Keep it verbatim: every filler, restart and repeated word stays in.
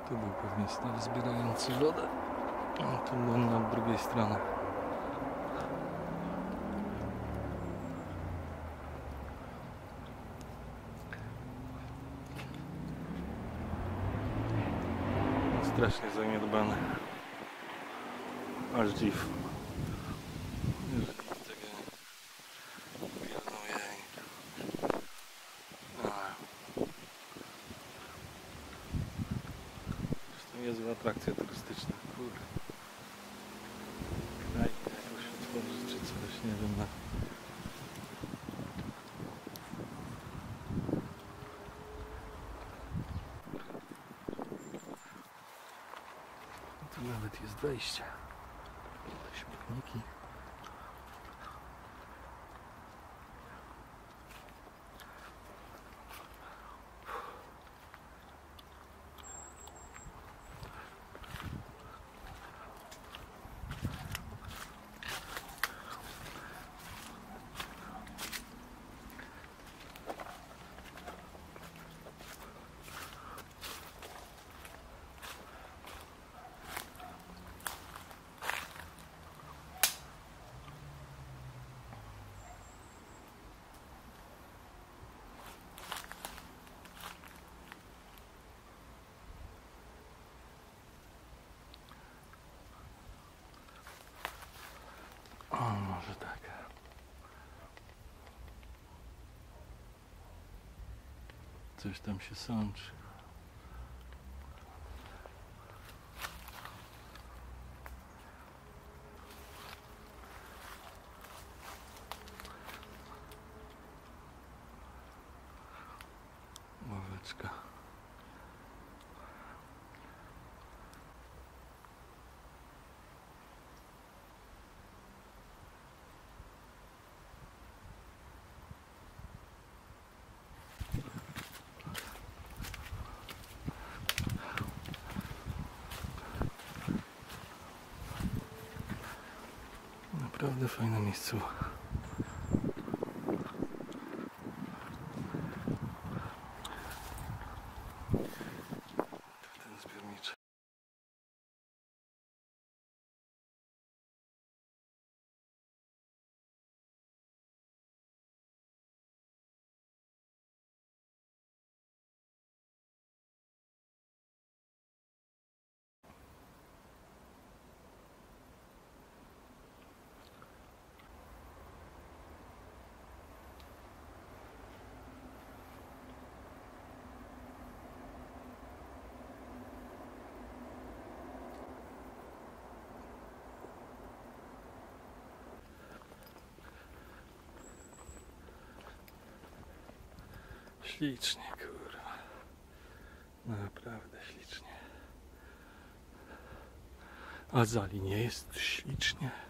Tu był pewnie staw zbierający wodę, a tu był na drugiej stronie. No, strasznie zaniedbane. Aż dziw. Jeżeli tego pilnuje. Zresztą niezła atrakcja turystyczna. Kurde. Knajpę jakoś otworzyć czy coś, nie wiem. Na... Tu nawet jest wejście. Te śmietniki. O, może tak. Coś tam się sączy. Ławeczka. Naprawdę fajne miejsce. Ten zbiorniczy. Ślicznie, kurwa. Naprawdę ślicznie. A Zali nie jest ślicznie.